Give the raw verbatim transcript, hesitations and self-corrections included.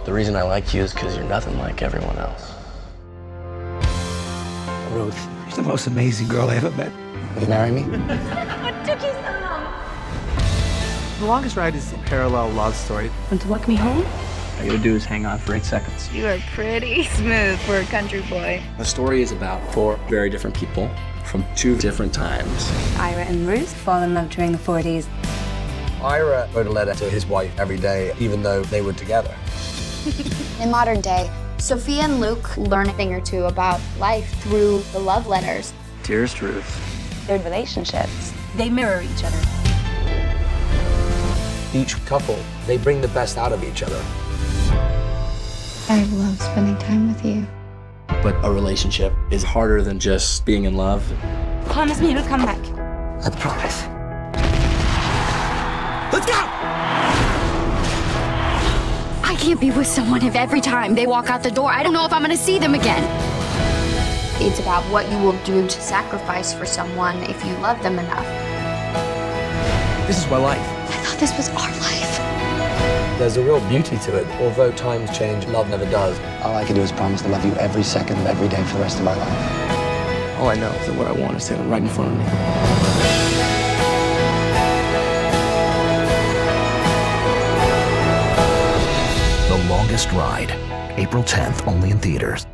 The reason I like you is because you're nothing like everyone else. Ruth, you're the most amazing girl I ever met. Will you marry me? What took you so long? The Longest Ride is a parallel love story. Want to walk me home? All you gotta do is hang on for eight seconds. You are pretty smooth for a country boy. The story is about four very different people from two different times. Ira and Ruth fall in love during the forties. Ira wrote a letter to his wife every day, even though they were together. In modern day, Sophia and Luke learn a thing or two about life through the love letters. Dearest Ruth. Their relationships, they mirror each other. Each couple, they bring the best out of each other. I love spending time with you. But a relationship is harder than just being in love. Promise me you'll come back. I promise. Let's go! I can't be with someone if every time they walk out the door, I don't know if I'm gonna see them again. It's about what you will do to sacrifice for someone if you love them enough. This is my life. I thought this was our life. There's a real beauty to it. Although times change, love never does. All I can do is promise to love you every second of every day for the rest of my life. All I know is that what I want is standing right in front of me. The Longest Ride, April tenth, only in theaters.